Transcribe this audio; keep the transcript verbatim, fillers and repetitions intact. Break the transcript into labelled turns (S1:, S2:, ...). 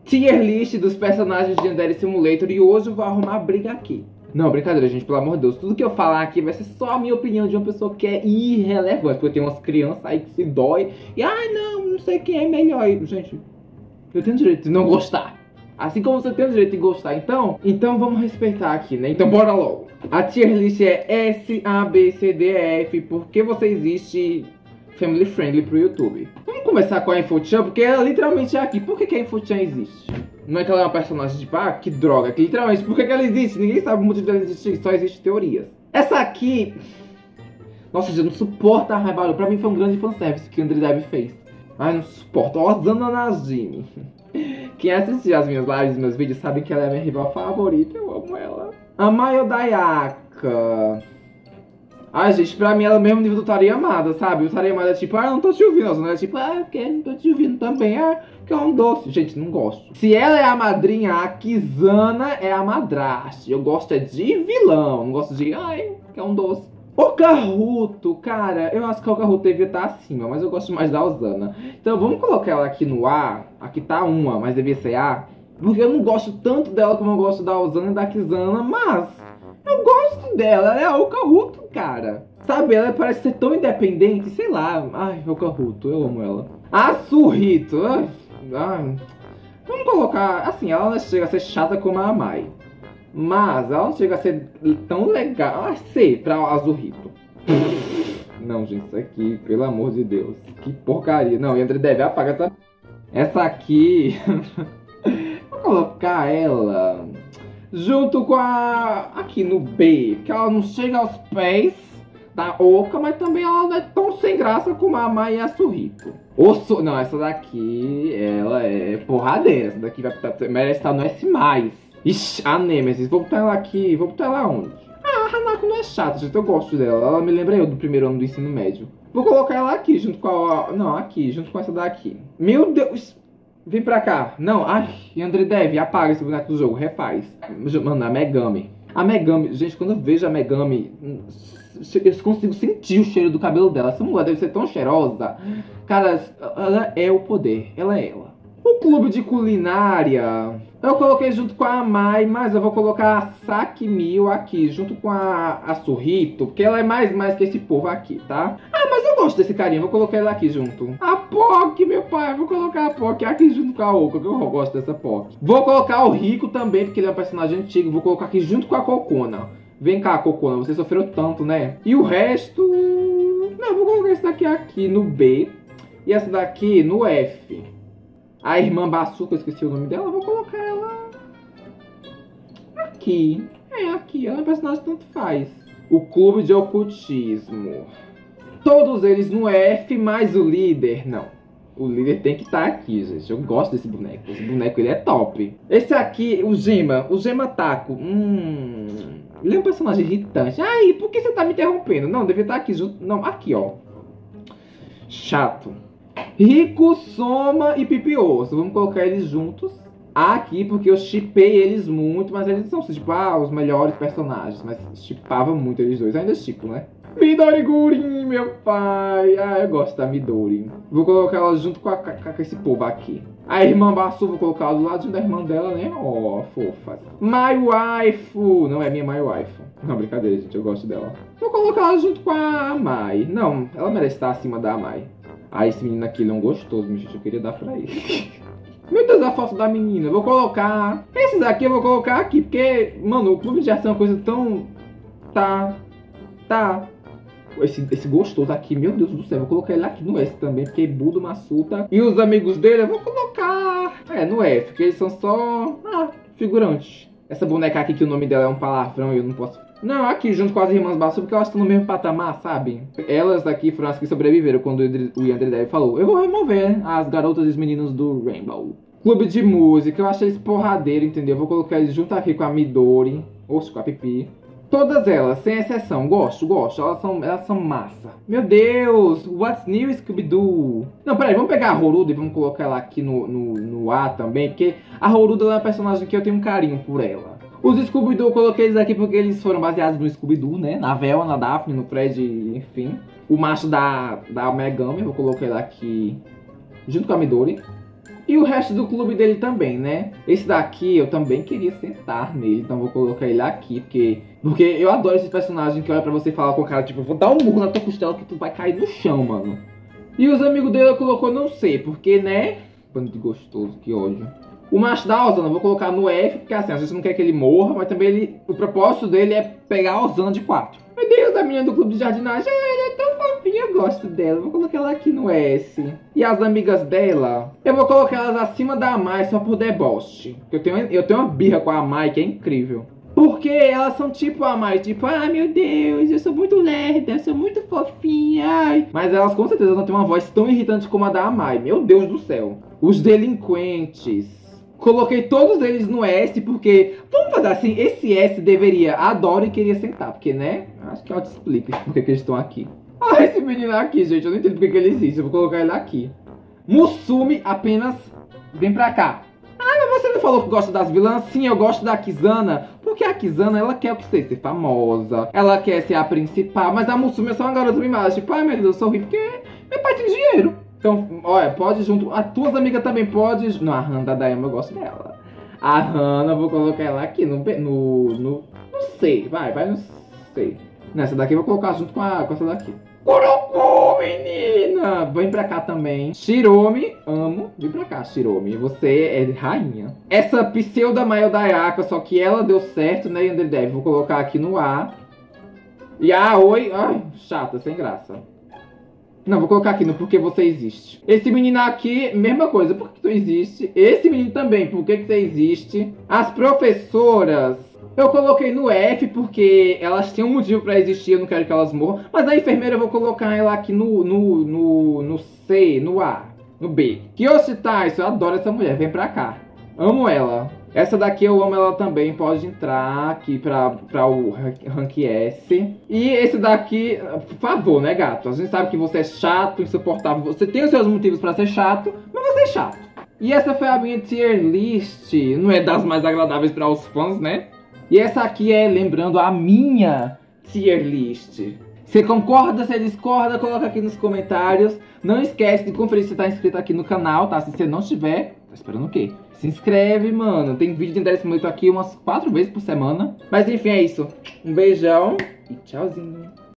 S1: tier list dos personagens de Yandere Simulator. E hoje eu vou arrumar briga aqui. Não, brincadeira, gente, pelo amor de Deus. Tudo que eu falar aqui vai ser só a minha opinião de uma pessoa que é irrelevante. Porque tem umas crianças aí que se dói. E, ai, não, não sei quem é melhor. E, gente, eu tenho direito de não gostar. Assim como você tem o direito de gostar. Então, então vamos respeitar aqui, né? Então bora logo. A tier list é S, A, B, C, D, E, F. Porque você existe family friendly pro YouTube. Vamos começar com a Infochan, porque ela literalmente é aqui. Por que, que a Infochan existe? Não é que ela é uma personagem de ah, que droga, que literalmente, por que, que ela existe? Ninguém sabe o motivo dela existir, só existe teorias. Essa aqui, nossa, gente, não suporta a Raibaru. Pra mim foi um grande fanservice que o André Dev fez. Ai, não suporto. Ozana Najimi. Quem assistiu as minhas lives, meus vídeos, sabe que ela é a minha rival favorita. Eu amo ela. A Mayodayaka. Ai, gente, pra mim ela é o mesmo nível do Toriyamada, sabe? O Toriyamada é tipo, ah, não tô te ouvindo. Ela é tipo, ah, porque não tô te ouvindo também. Ah, que é um doce. Gente, não gosto. Se ela é a madrinha, a Kizana é a madrasta. Eu gosto é de vilão. Não gosto de, ai, que é um doce. O Karuto, cara, eu acho que o Karuto devia estar acima, mas eu gosto mais da Ozana. Então vamos colocar ela aqui no A. Aqui tá uma, mas devia ser A. Porque eu não gosto tanto dela como eu gosto da Ozana e da Kizana, mas eu gosto dela. Ela é o Karuto, cara. Sabe, ela parece ser tão independente, sei lá. Ai, o Karuto, eu amo ela. A Surito, ai, ai. Vamos colocar, assim, ela não chega a ser chata como a Mai. Mas ela não chega a ser tão legal. Ah, sei, pra Azurito. Não, gente, isso aqui, pelo amor de Deus. Que porcaria. Não, Yandere deve apagar essa. Essa aqui. Vou colocar ela junto com a. Aqui no B. Porque ela não chega aos pés da Oka, mas também ela não é tão sem graça como a Mai e a Surito. Osso... Não, essa daqui, ela é porradeira. Essa daqui vai merece estar no S mais. Ixi, a Nemesis, vou botar ela aqui, vou botar ela onde? Ah, a Hanako não é chata, gente, eu gosto dela. Ela me lembra eu do primeiro ano do ensino médio. Vou colocar ela aqui, junto com a... Não, aqui, junto com essa daqui. Meu Deus! Vem pra cá. Não, ai, Yandere Dev, apaga esse boneco do jogo, refaz. Mano, a Megami. A Megami, gente, quando eu vejo a Megami, eu consigo sentir o cheiro do cabelo dela. Essa mulher deve ser tão cheirosa. Cara, ela é o poder, ela é ela. O clube de culinária, eu coloquei junto com a Mai, mas eu vou colocar a Sakimio aqui, junto com a, a Surito, porque ela é mais, mais que esse povo aqui, tá? Ah, mas eu gosto desse carinha, vou colocar ela aqui junto. A Pock, meu pai, vou colocar a Pock aqui junto com a Oka, que eu gosto dessa Pock. Vou colocar o Rico também, porque ele é um personagem antigo, vou colocar aqui junto com a Kokona. Vem cá, Kokona, você sofreu tanto, né? E o resto... Não, vou colocar esse daqui aqui no B, e essa daqui no F. A irmã Basuca, eu esqueci o nome dela, vou colocar ela aqui. É, aqui, ela é um personagem que tanto faz. O clube de ocultismo. Todos eles no F, mais o líder, não. O líder tem que estar aqui, gente. Eu gosto desse boneco. Esse boneco, ele é top. Esse aqui, o Gema, o Gema Taco. Hum... Ele é um personagem irritante. Ai, por que você tá me interrompendo? Não, devia estar aqui junto. Não, aqui, ó. Chato. Rico, Soma e Pipioso. Vamos colocar eles juntos aqui, porque eu shippei eles muito, mas eles são, tipo, ah, os melhores personagens. Mas shippava muito eles dois, ainda shippo, né? Midori Gurin, meu pai. Ah, eu gosto da Midori. Vou colocar ela junto com, a, com esse povo aqui. A irmã Basu, vou colocar ela do ladinho da irmã dela, né? Ó, oh, fofa. My Waifu. Não é minha My Waifu. Não, brincadeira, gente, eu gosto dela. Vou colocar ela junto com a Mai. Não, ela merece estar acima da Mai. Ah, esse menino aqui, ele é um gostoso, gente. Eu queria dar pra ele. Meu Deus, a foto da menina. Eu vou colocar... Esses aqui eu vou colocar aqui, porque... Mano, o clube de ação é uma coisa tão... Tá... Tá... Esse, esse gostoso aqui, meu Deus do céu. Eu vou colocar ele aqui no S também, porque Budo, Massuta. E os amigos dele eu vou colocar... É, no F, porque eles são só... Ah, figurantes. Essa boneca aqui, que o nome dela é um palavrão e eu não posso... Não, aqui junto com as irmãs Basu, porque elas estão no mesmo patamar, sabe? Elas aqui foram as que sobreviveram quando o Yandere Dev falou: eu vou remover as garotas e os meninos do Rainbow. Clube de música, eu achei eles porradeiro, entendeu? Eu vou colocar eles junto aqui com a Midori, ou com a Pipi. Todas elas, sem exceção, gosto, gosto, elas são, elas são massa. Meu Deus, what's new Scooby-Doo? Não, peraí, vamos pegar a Horuda e vamos colocar ela aqui no, no, no A também, porque a Horuda é uma personagem que eu tenho um carinho por ela. Os Scooby-Doo eu coloquei eles aqui porque eles foram baseados no Scooby-Doo, né? Na Velma, na Daphne, no Fred, enfim. O macho da, da Megami, eu vou colocar ele aqui junto com a Midori. E o resto do clube dele também, né? Esse daqui eu também queria sentar nele, então vou colocar ele aqui, porque... Porque eu adoro esses personagens que olha pra você e fala com o cara, tipo, vou dar um murro na tua costela que tu vai cair no chão, mano. E os amigos dele eu colocou não sei, porque, né? Bando de gostoso, que ódio. O macho da Osana eu vou colocar no F, porque assim, às vezes não quer que ele morra, mas também ele... O propósito dele é pegar a Osana de quatro. Meu Deus, a menina do clube de jardinagem, ela é tão fofinha, eu gosto dela. Vou colocar ela aqui no S. E as amigas dela, eu vou colocar elas acima da Mai só por deboche. Eu tenho, eu tenho uma birra com a Mai que é incrível. Porque elas são tipo a Mai, tipo, ai meu Deus, eu sou muito lerda, eu sou muito fofinha, ai. Mas elas com certeza não têm uma voz tão irritante como a da Mai, meu Deus do céu. Os delinquentes. Coloquei todos eles no S porque, vamos fazer assim, esse S deveria, adoro e queria sentar, porque, né, acho que eu te explico porque que eles estão aqui. Ah, esse menino aqui, gente, eu não entendo porque que ele existe, eu vou colocar ele aqui. Musume apenas, vem pra cá. Ah, mas você não falou que gosta das vilãs? Sim, eu gosto da Kizana, porque a Kizana, ela quer o que ser, ser famosa, ela quer ser a principal, mas a Musume é só uma garota mimada, tipo, ai meu Deus, eu sou rico porque meu pai tem dinheiro. Então, olha, pode junto. As tuas amigas também pode. Não, a Hannah da Dayama eu gosto dela. A Hannah, eu vou colocar ela aqui no. No. no não sei, vai, vai, não sei. Nessa daqui eu vou colocar junto com, a, com essa daqui. Kuroko, menina! Vem pra cá também. Shiromi, amo. Vem pra cá, Shiromi. Você é rainha. Essa pseuda Maio Dayaka, só que ela deu certo, né, Underdev? Vou colocar aqui no A. E a Oi. Ai, chata, sem graça. Não, vou colocar aqui no Porque Você Existe. Esse menino aqui, mesma coisa, porque tu existe. Esse menino também, Por que que você existe. As professoras, eu coloquei no F porque elas têm um motivo pra existir, eu não quero que elas morram. Mas a enfermeira eu vou colocar ela aqui no, no, no, no C, no A, no B. Kyoshi Taiso, eu adoro essa mulher, vem pra cá. Amo ela. Essa daqui eu amo ela também, pode entrar aqui pra, pra o rank S. E esse daqui, por favor, né, gato? A gente sabe que você é chato, insuportável. Você tem os seus motivos pra ser chato, mas você é chato. E essa foi a minha tier list. Não é das mais agradáveis para os fãs, né? E essa aqui é, lembrando, a minha tier list. Você concorda, você discorda, coloca aqui nos comentários. Não esquece de conferir se você tá inscrito aqui no canal, tá? Se você não estiver, tá esperando o quê? Se inscreve, mano. Tem vídeo de André Simulator aqui umas quatro vezes por semana. Mas enfim, é isso. Um beijão e tchauzinho.